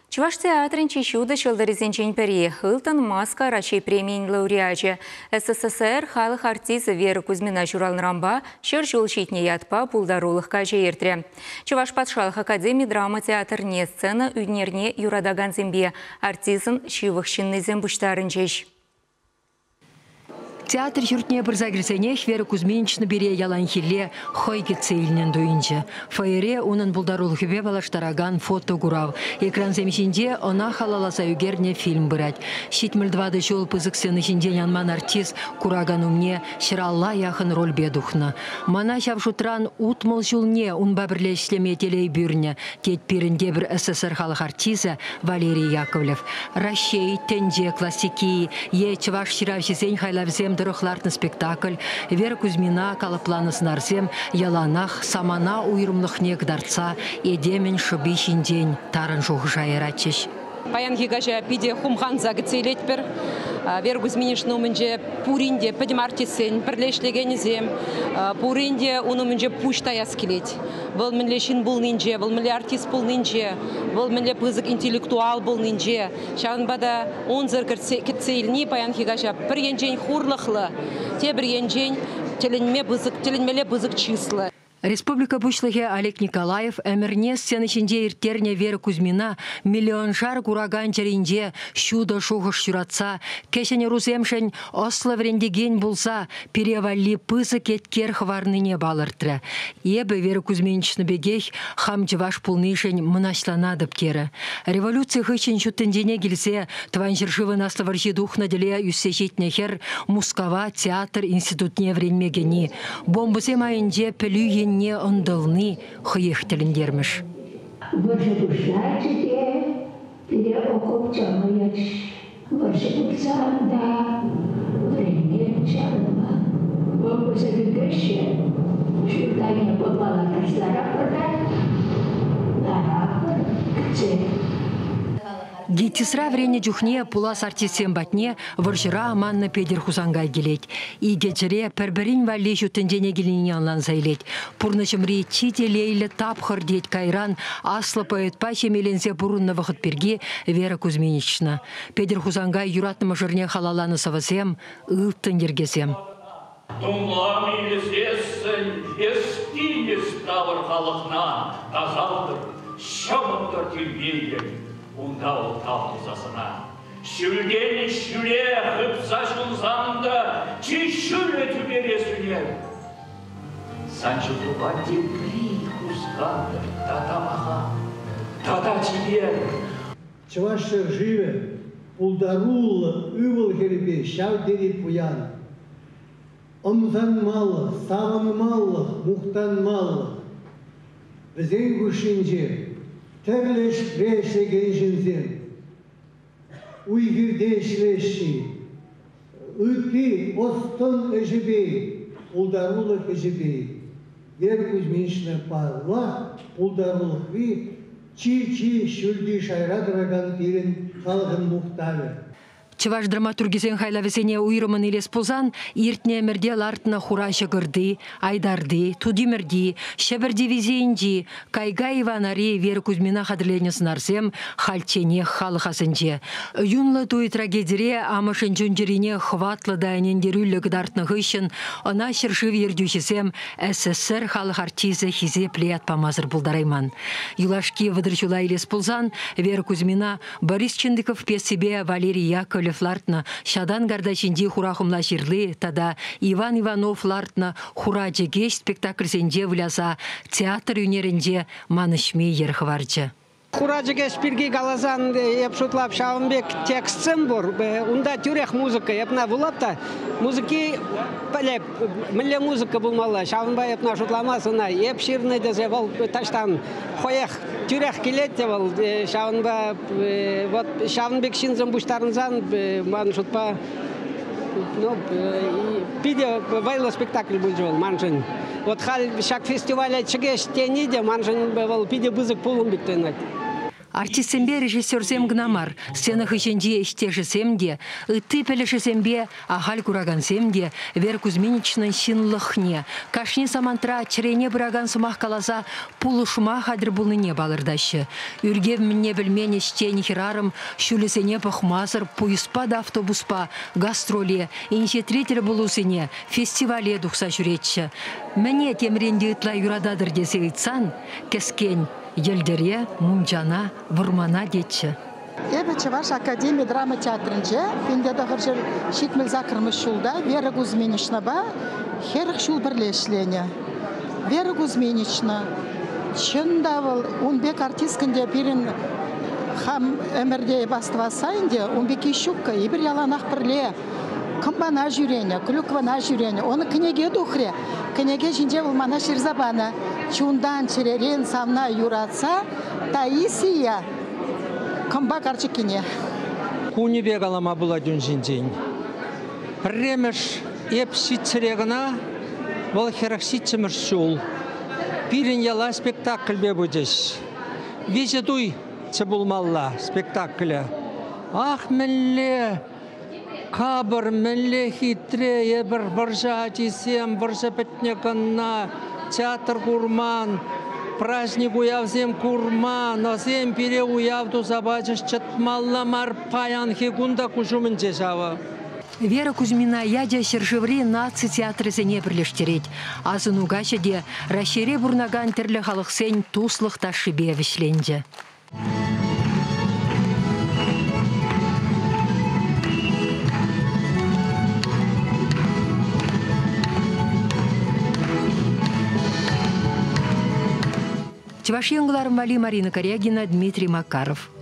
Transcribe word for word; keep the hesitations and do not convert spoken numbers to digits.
Чуваш театрын чищуда шылдырызенчен пәрі Хылтон Маска рачей премиин лауреачы. СССР халық артисі Вера Кузьмина журалнырамба шыр жол шетне ятпа пулдарулық кажа ертірі. Чуваш патшалық академия драма театрне сцена үйнерне юрадаган зембе артизын шивықшынны зембуштарын жеш. Театр жүртіне бір загресене Вера Кузьминична бере яланхиле хойге цейлінен дуйынчы. Фаере унын бұлдарулықыбе балаштараган фото гурав. Экран земшінде она халаласа үгерне фильм бұрад. Шитміл двады жол пызық сені жінде янман артист кураган умне шыралла яхын роль бедухна. Мана шавшутран утмыл жылне унба бірлешлеме телей бюрне. Тет пирінде бір СССР халық артизі Валерий Яковлев. Рашей, тенде, классики, е чываш ширавшизен хайлавзем дұрықлартын спектакль, Вера Кузьмина калыпланыс нарзем, яланах, самана уйрымлық негдарца, едемен шыбишін день тарын жоғы жайыратчыш. Паян хигажа пиде хумхан загыцелет бір, Вера Кузьминична умынже пуринде пәдім артисен, бірлешлегенізем, пуринде унымынже пуштаяс келет. Бұл мінле шын бұл нинже, бұл мінле артист бұл нинже, бұл мінле пызық интеллектуал бұл нинже. Шағын бада онзыр кітсейліні паян хигажа бір енжен хурлықлы, те бір енжен теленмеле пызық числы. Республика Бушлыге Олег Николаев әмірне сцены ішінде ертерне Вера Кузьмина миллион жар кураган жерінде шуда шуғыш жүратса, кешене руземшен ослы врендеген болса, перевалли пызы кеткер хварныне балыртыры. Ебі Вера Кузьминична бегех хамчываш пулнышен мұнашланадып кері. Революция хычын шүттіндене келсе, тван жыршывы наславаржи духна деле үссежетне хер Мускава театр институтне вренмегені. Бомбызе майынде пілі не ондылны хыйых тіліндерміш. Варжы бұшлайчыде, пире оқып чамаяч. Варжы бұлсанда, времен чарыма. Бомбызы бүгіше, шүрдайны болмала таштара қырдай, нарақыр күтсе. Гетисра врене джухне пулас артистен батне варжыра аманны педер хузангай келет. И геджере перберин валли жутындене келіне анлан зайлет. Пурнышымри чите лейлі тапхыр дет кайран аслы поэтпа шемеленсе бурунны вақыт берге Вера Кузьминична. Педер хузангай юратнымы жырне халаланы савазем, ұлттын ергезем. Тұңлам елесесін, естеймес тавыр халықна, тазалдыр, шамықтыр телбейден. Унда ол табылзасына. Шүлден шүле қыпса шылзанында чешүлі түбересіне. Санчы туба тепли хусканды, татамаха, тата чилер. Чывашыр живе, пулдарулы үвіл хербе шавдері пуян. Омзан малы, сағын малы, мұқтан малы. Бізен күшінже, Тәрлеш прешеген жінзен, уйгірде шлеші, үтті остын әжібей, ұлдарулық әжібей. Вера Кузьминична парла, ұлдарулық ви, чи-чи шүлді шайрадыраган тирін қалғын мұқтары. Чываш драматургизен хайлавесене уйрымын елес позан, иртне мерде лартына хура жығырды, айдарды, тудимерди, шебір дивизиенди, кайга Иванари Вера Кузьмина хадырленесін арзем, хальчене халықасынже. Юнлы туй трагедире амышын жүнжірине хватлы дайнендерүлі гдартны ғышын, она шыршыв ердюшесем СССР халық артизы хизе плеят памазыр бұлдарайман. Юлашки выдырчула елес позан, Вера Кузьмина, Борис Чындыков песібе Валерий Яковлев лартна шадан гардачинди хурахумла жирлы, тада Иван Иванов лартна хура жегеш спектакль сенде вляса театр үнерінде манышми ерхварчы. Хура жегеш пирги галазан епшутлап Шавынбек текстсен бур, унда тюрех музыка епна вулапта, музыки палеп, милле музыка булмалы, Шавынбай епна шутламасына, еп ширны дезе вол таштан хоях тюрех келет девал, Шавынба, вот Шавынбек шинзен буштарынзан, ман шутпа, ну, пиде вайлы спектакль был жол, манжын. Вот хал шак фестиваля чегеш тениде, манжын вол пиде бызык пулым биктенать. Артистсембе режиссерсем гнамар, сценах ишенде иштешесемде, ыты пелешесембе ахаль курагансемде, Вера Кузьминичнын шинлыхне, кашни самантра чирене бұраган сумах каласа пулышма хадыр булныне балырдашы. Үргев мне білмені штені хирарым, шулесене пахмазыр, пуйспа да автобуспа, гастроле, иншетретер булусене, фестивале духса жүретші. Мәне темренде ытла юрададыр десе ыйтсан, кескен, елдере, мумжана, вұрмана детші. Эбі Чаваш Академия драма театрынже, пенде дағыр жыр шетмел закырмыш шулда, Вера Кузьминична ба, херық шул бірлешлене. Вера Кузьминична, чында был, он бек артисткінде бірін хам өмірде бастывасайынде, он бек ишукка, ебір яланақ бірле, кымбана жүрене, клюквана жүрене, оны кінеге дұхре, кінеге жинже бұл мана шырзабана, чундан черерен самна юратса, Таисия, кымба карчыкине. Куни бегалама була дүнжинжин. Премеш еп шитсерегана, бол херах шитсемір шул. Пирин яла спектакль бе будеш. Веже дуй цебулмалла спектаклі. Ах, мінле, кабыр, мінле хитре, ебір біржа жесем, біржа бітне қанна, театр курман, праздник уявзем курман, азем пере уявду забачыш чатмалла марпаян хегунда кужумын жешава. Вера Кузьмина ядя шыршыври наци театрысене бірлештерет. Азын угашеде рашере бурнаган терлі халықсен туслық ташыбе вишленде. Чеваш Вали, Марина Корягина, Дмитрий Макаров.